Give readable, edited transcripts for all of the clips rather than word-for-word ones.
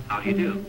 How do you do?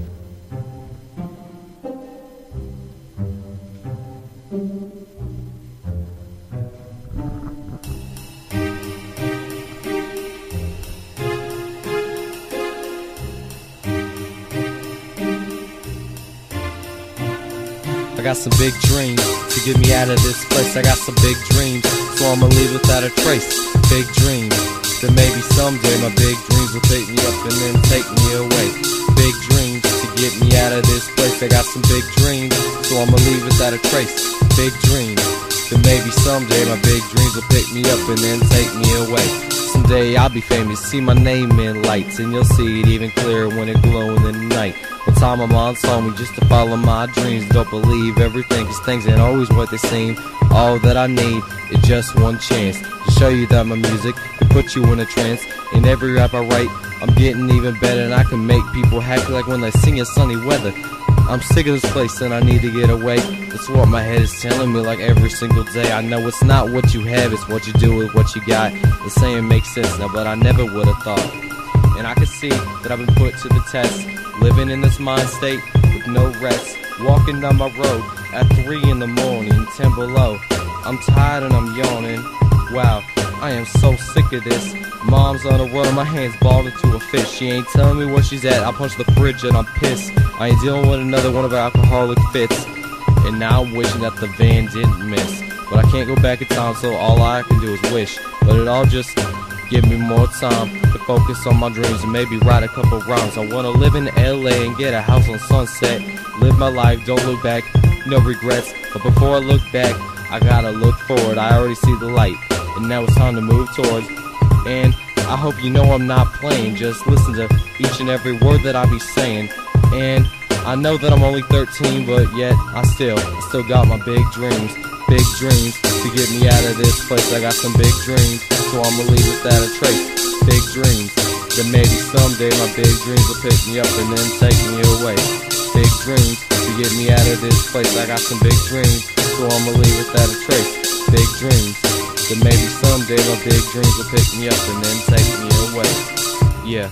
I got some big dreams to get me out of this place. I got some big dreams, so I'ma leave without a trace. Big dreams, that maybe someday my big dreams will take me up and then take me away. Big dreams to get me out of this place. I got some big dreams, so I'ma leave without a trace. Big dreams, that maybe someday my big dreams will pick me up and then take me away. Someday I'll be famous, see my name in lights, and you'll see it even clearer when it glow in the night. One time my mom told me just to follow my dreams. Don't believe everything, cause things ain't always what they seem. All that I need is just one chance to show you that my music can put you in a trance. In every rap I write, I'm getting even better, and I can make people happy like when they sing in sunny weather. I'm sick of this place and I need to get away. That's what my head is telling me like every single day. I know it's not what you have, it's what you do with what you got. The saying makes sense now, but I never would have thought. And I can see that I've been put to the test, living in this mind state with no rest. Walking down my road at 3 in the morning, 10 below. I'm tired and I'm yawning. Wow, I am so sick of this. Mom's on the road, my hands balled into a fist. She ain't telling me where she's at, I punch the fridge and I'm pissed. I ain't dealing with another one of her alcoholic fits. And now I'm wishing that the van didn't miss. But I can't go back in time, so all I can do is wish. But it all just give me more time to focus on my dreams and maybe write a couple rhymes. I wanna live in LA and get a house on Sunset. Live my life, don't look back, no regrets. But before I look back, I gotta look forward. I already see the light, and now it's time to move towards. And I hope you know I'm not playing. Just listen to each and every word that I be saying. And I know that I'm only 13, but yet I still got my big dreams. Big dreams to get me out of this place. I got some big dreams, so I'ma leave without a trace. Big dreams, that maybe someday my big dreams will pick me up and then take me away. Big dreams to get me out of this place. I got some big dreams, so I'ma leave without a trace. Big dreams, that maybe someday my big dreams will pick me up and then take me away. Yeah.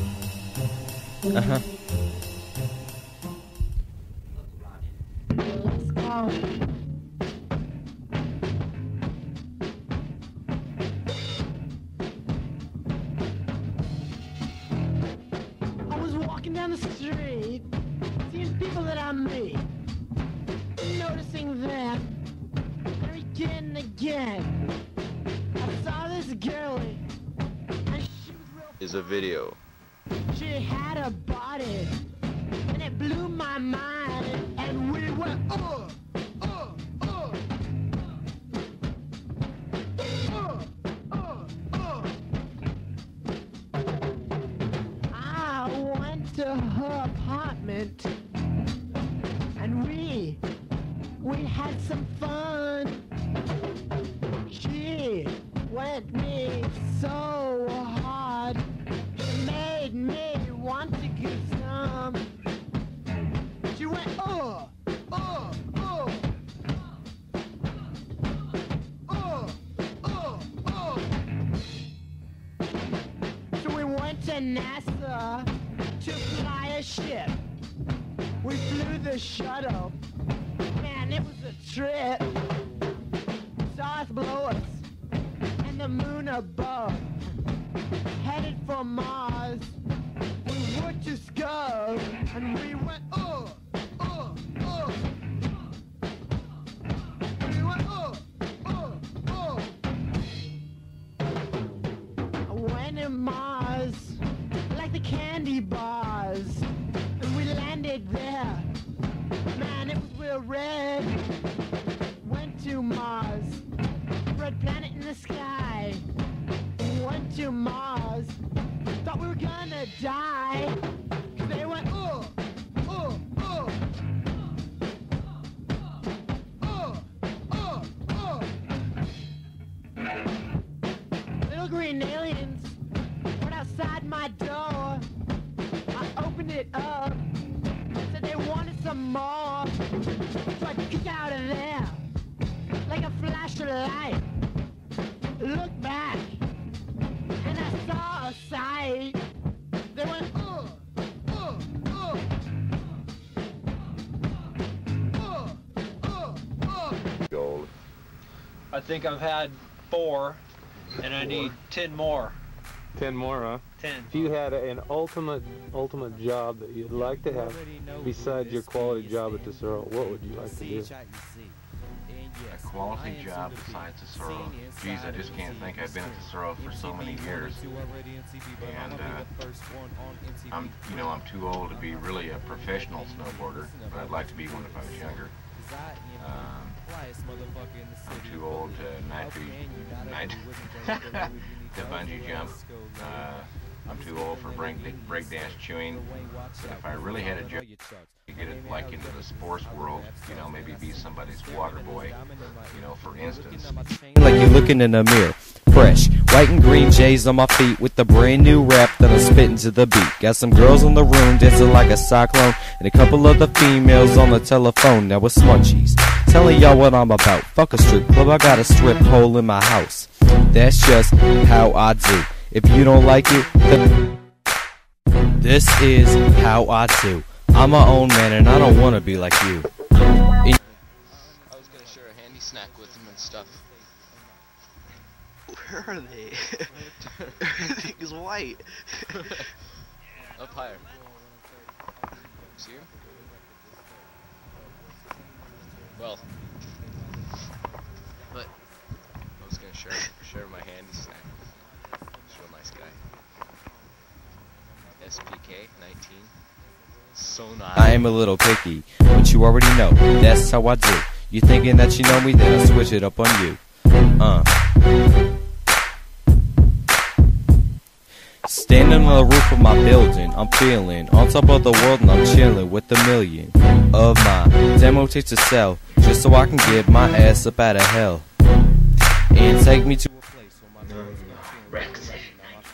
Let's go. I was walking down the street, seeing people that I meet, noticing them, and again and again. I saw this girlie, and she was real. Is a video. She had a body, and it blew my mind, and we went, I went to her apartment, and we had some fun. She went me so hard, it made me want to get some. She went, So we went to NASA to fly a ship. We flew the shuttle. Man, it was a trip. Saw us below us and the moon above. Headed for Mars. We would just go, and we went, We went, Went to Mars, like the candy bars, and we landed there. Man, it was real red. Went to Mars, red planet in the sky. Went to Mars, thought we were gonna die. They went, Little green aliens went outside my door. I opened it up, said they wanted some more. So I kicked out of there like a flash of light. Look back, and I saw a sight. They went, I think I've had 4, and I need 10 more. 10 more, huh? 10. If you had an ultimate job that you'd like to have besides your quality job at Tesoro, what would you like to do? A quality job besides Tesoro. Geez, I just can't think. I've been at Tesoro for so many years, and I'm too old to be really a professional snowboarder, but I'd like to be one if I was younger. I'm too old to bungee jump. I'm too old for breakdance chewing. But if I really had a job to get it like into the sports world, maybe be somebody's water boy, for instance. Like you're looking in a mirror. Fresh, white and green J's on my feet with the brand new rap that I'm spitting to the beat. Got some girls in the room dancing like a cyclone, and a couple of the females on the telephone. Now it's Munchies, telling y'all what I'm about. Fuck a strip club, I got a strip hole in my house. That's just how I do. If you don't like it, this is how I do. I'm my own man and I don't wanna be like you. I was gonna share a handy snack with them and stuff. Where are they? Everything is white. Up higher. See you? Well, but I was gonna share my handy snack. He's a real nice guy. SPK 19. So nice. I am a little picky, but you already know that's how I do. You thinking that you know me, then I switch it up on you. Standing on the roof of my building, I'm feeling on top of the world and I'm chilling with a million of my demo tapes to sell, just so I can get my ass up out of hell and take me to a place where my girls gonna feel me.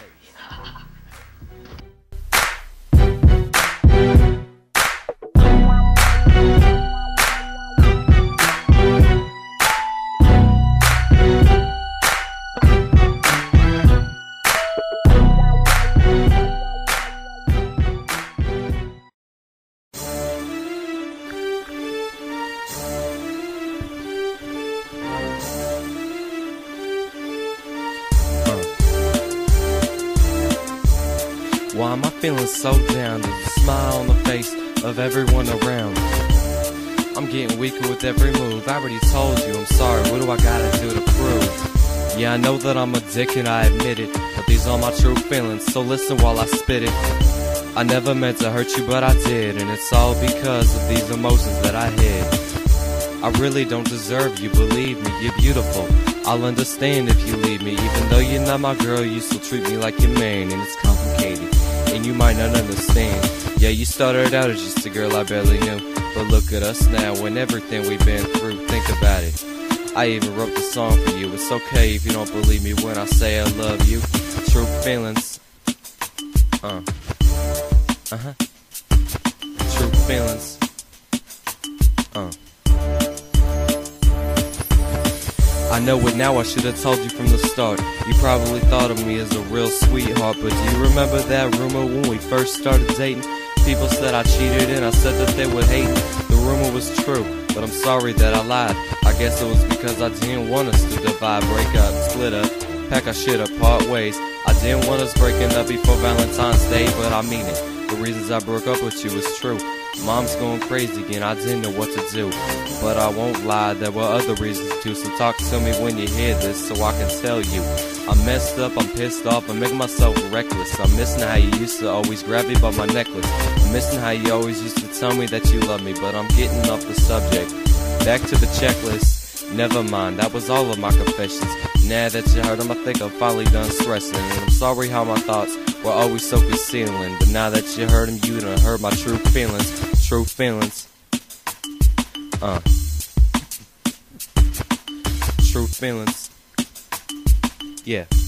Why am I feeling so down? There's a smile on the face of everyone around. I'm getting weaker with every move. I already told you I'm sorry, what do I gotta do to prove? Yeah, I know that I'm a dick and I admit it, but these are my true feelings, so listen while I spit it. I never meant to hurt you, but I did, and it's all because of these emotions that I hid. I really don't deserve you, believe me, you're beautiful. I'll understand if you leave me, even though you're not my girl, you still treat me like your man, and it's complicated, and you might not understand. Yeah, you started out as just a girl I barely knew, but look at us now and everything we've been through, think about it. I even wrote the song for you, it's okay if you don't believe me when I say I love you. True feelings. True feelings. I know it now, I should have told you from the start. You probably thought of me as a real sweetheart, but do you remember that rumor when we first started dating? People said I cheated and I said that they would hate me. The rumor was true, but I'm sorry that I lied. I guess it was because I didn't want us to divide, break up, split up, pack our shit up, part ways. I didn't want us breaking up before Valentine's Day, but I mean it. The reasons I broke up with you is true. Mom's going crazy again, I didn't know what to do. But I won't lie, there were other reasons too. So talk to me when you hear this so I can tell you. I'm messed up, I'm pissed off, I'm making myself reckless. I'm missing how you used to always grab me by my necklace. I'm missing how you always used to tell me that you love me. But I'm getting off the subject, back to the checklist. Never mind, that was all of my confessions. Now that you heard them, I think I'm finally done stressing. And I'm sorry how my thoughts were always so concealing. But now that you heard them, you done heard my true feelings. True feelings. True feelings. Yeah.